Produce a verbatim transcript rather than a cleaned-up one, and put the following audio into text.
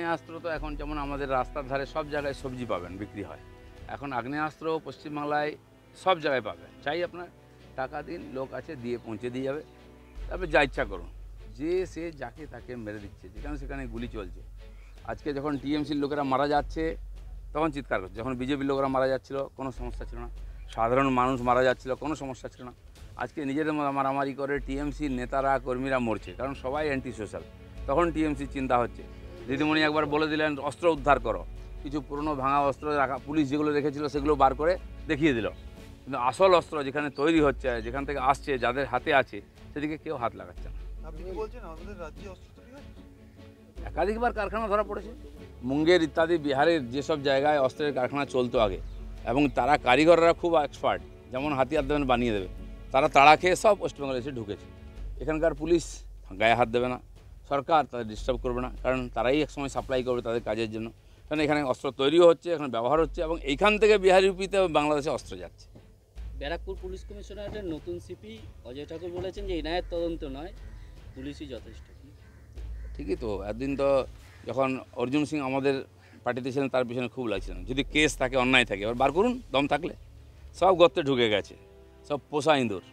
আগ্নেয়াস্ত্র তো এখন যেমন আমাদের রাস্তার ধারে সব জায়গায় সবজি পাবেন, বিক্রি হয়। এখন আগ্নেয়াস্ত্র পশ্চিমবাংলায় সব জায়গায় পাবেন। চাই আপনার টাকা দিন, লোক আছে দিয়ে পৌঁছে দিয়ে যাবে, তবে যা ইচ্ছা করুন। যে সে যাকে তাকে মেরে দিচ্ছে, যেখানে সেখানে গুলি চলছে। আজকে যখন টিএমসির লোকেরা মারা যাচ্ছে তখন চিৎকার করছে, যখন বিজেপির লোকেরা মারা যাচ্ছিল কোনো সমস্যা ছিল না, সাধারণ মানুষ মারা যাচ্ছিল কোনো সমস্যা ছিল না। আজকে নিজেদের মারামারি করে টিএমসির নেতারা কর্মীরা মরছে, কারণ সবাই অ্যান্টি সোশ্যাল। তখন টিএমসির চিন্তা হচ্ছে। দিদিমণি একবার বলে দিলেন অস্ত্র উদ্ধার করো, কিছু পুরনো ভাঙা অস্ত্র রাখা পুলিশ যেগুলো রেখেছিল সেগুলো বার করে দেখিয়ে দিল, কিন্তু আসল অস্ত্র যেখানে তৈরি হচ্ছে, যেখান থেকে আসছে, যাদের হাতে আছে, সেদিকে কেউ হাত লাগাচ্ছে না। আপনি কি বলছেন আমাদের রাজ্যে অস্ত্র তৈরি হয়? একাধিকবার কারখানা ধরা পড়েছে, মুঙ্গের ইত্যাদি বিহারের যেসব জায়গায় অস্ত্রের কারখানা চলতো আগে, এবং তারা কারিগররা খুব এক্সপার্ট, যেমন হাতিয়ার দেবেন বানিয়ে দেবে, তারা তাড়া খেয়ে সব ওয়েস্টবেঙ্গলে এসে ঢুকেছে। এখানকার পুলিশ গায়ে হাত দেবে না, সরকার তাদের ডিস্টার্ব করবে না, কারণ তারাই একসময় সাপ্লাই করবে তাদের কাজের জন্য। কারণ এখানে অস্ত্র তৈরিও হচ্ছে, এখানে ব্যবহার হচ্ছে, এবং এইখান থেকে বিহার ইউপিতে বাংলাদেশে অস্ত্র যাচ্ছে। ব্যারাকপুর পুলিশ কমিশনারের নতুন সিপি অজয় ঠাকুর বলেছেন যে এনআইএর তদন্ত নয়, পুলিশই যথেষ্ট। ঠিকই তো, একদিন তো যখন অর্জুন সিং আমাদের পার্টিতে ছিলেন তার পিছনে খুব লাগছিলেন। যদি কেস থাকে, অন্যায় থাকে, এবার বার করুন, দম থাকলে। সব গর্তে ঢুকে গেছে, সব পোষা ইঁদুর।